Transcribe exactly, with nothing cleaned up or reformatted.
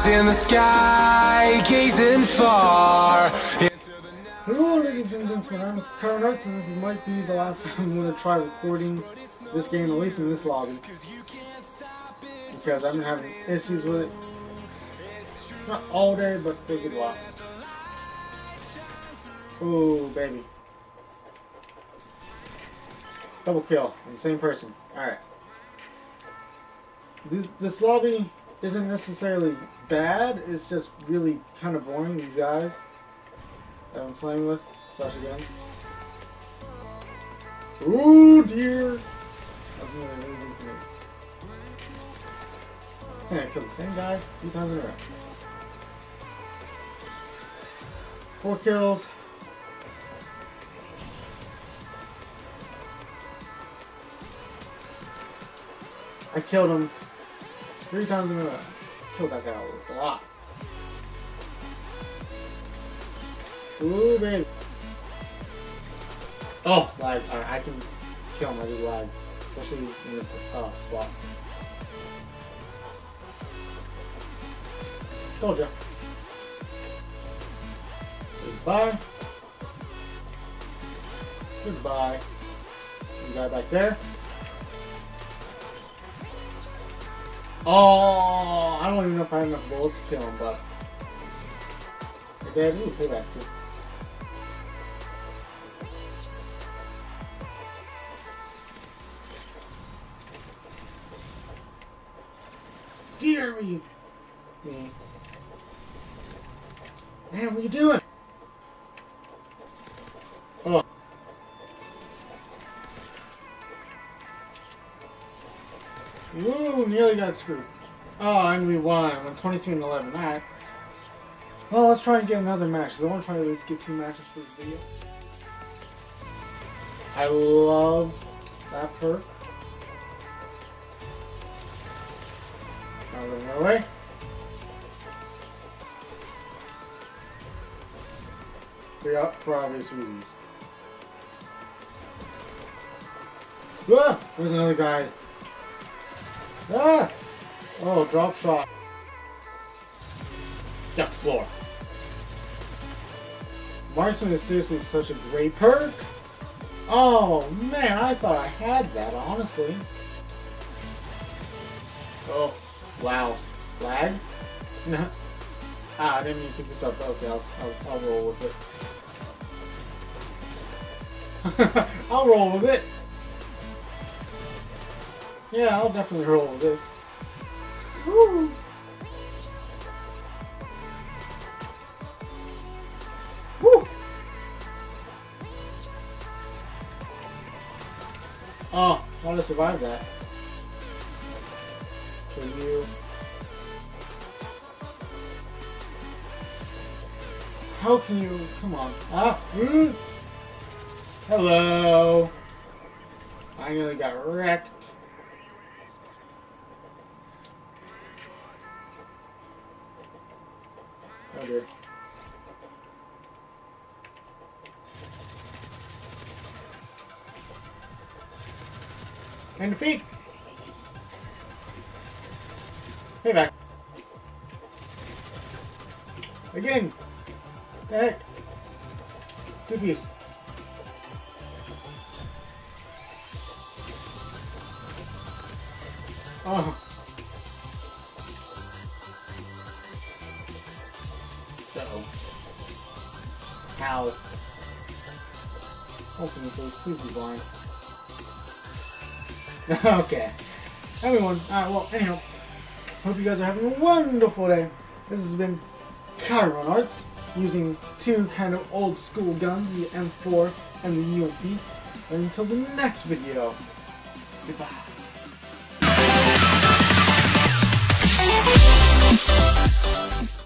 eyes in the sky, gazing far. Hello ladies and gentlemen, I'm Carnarts, and this might be the last time I'm going to try recording this game, at least in this lobby. Because I've been having issues with it. Not all day, but for a good while. Ooh, baby. Double kill on the same person. Alright. This, this lobby isn't necessarily bad, it's just really kind of boring, these guys that I'm playing with, slash against. Ooh, dear! That's really, really good for me. I think I killed the same guy a few times in a row. Four kills. I killed him three times in a row. Killed that guy a lot. Ooh, baby. Oh, lag. Alright, I can kill him. I just lag. Especially in this uh, spot. Told ya. Goodbye. Goodbye. You guy back there. Oh, I don't even know if I have enough bullets to kill him, but I did. Ooh, payback too. Dear me. Me. Man, what are you doing? Oh. Ooh, nearly got screwed. Oh, and we won. I'm twenty-two and eleven. Alright. Well, let's try and get another match. So I want to try to at least get two matches for this video. I love that perk. Now run my way. For, for obvious reasons. Ah! There's another guy. Ah! Oh, drop shot. Got the floor. Marksman is seriously such a great perk. Oh man, I thought I had that, honestly. Oh, wow. Lag? Ah, I didn't even pick this up. Okay, I'll, I'll, I'll roll with it. I'll roll with it. Yeah, I'll definitely roll with this. Woo. Woo. Oh, how did I survive that? Kill you. How can you? Come on. Ah. Mm. Hello. I nearly got wrecked. Oh dear. And defeat. Payback. Again. The heck? Two piece. Oh. Uh-oh. Ow. Also, please, please be blind. Okay. Everyone, alright, well, anyhow. Hope you guys are having a wonderful day. This has been Carnarts, using two kind of old school guns, the M four and the U M P. And until the next video, goodbye.